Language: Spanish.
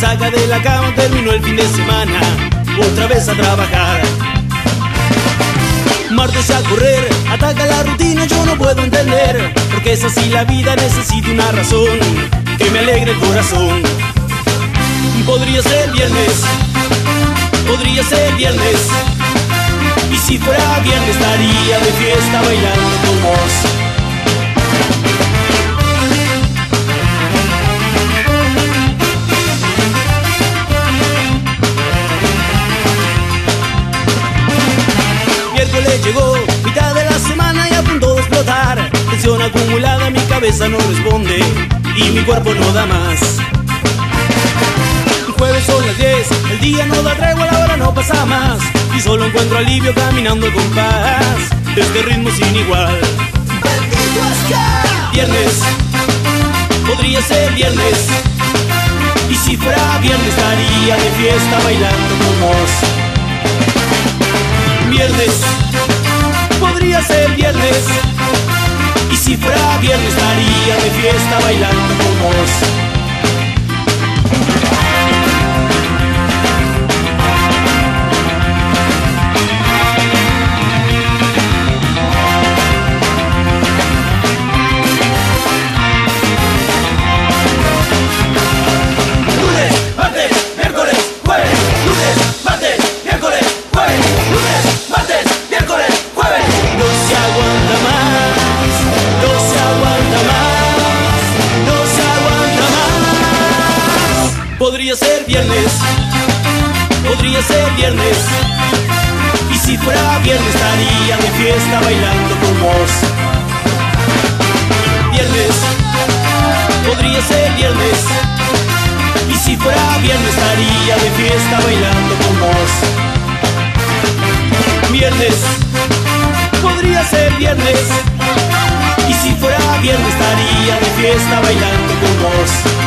saca de la cama, terminó el fin de semana, otra vez a trabajar. Martes a correr, ataca la rutina, yo no puedo entender, porque es así la vida, necesito una razón que me alegre el corazón. Podría ser viernes, podría ser viernes, y si fuera viernes estaría de fiesta bailando con vos. Miércoles llegó, mitad de la semana y a punto de explotar. Tensión acumulada, mi cabeza no responde y mi cuerpo no da más. Jueves son las 10, el día no da tregua, la hora no pasa más, y solo encuentro alivio caminando al compás de este ritmo sin igual. Viernes, podría ser viernes, y si fuera viernes estaría de fiesta bailando con vos. Viernes, podría ser viernes, y si fuera viernes estaría de fiesta bailando con vos. Podría ser viernes, podría ser viernes, y si fuera viernes estaría de fiesta bailando con vos. Viernes, podría ser viernes, y si fuera viernes estaría de fiesta bailando con vos. Viernes, podría ser viernes, y si fuera viernes estaría de fiesta bailando con vos.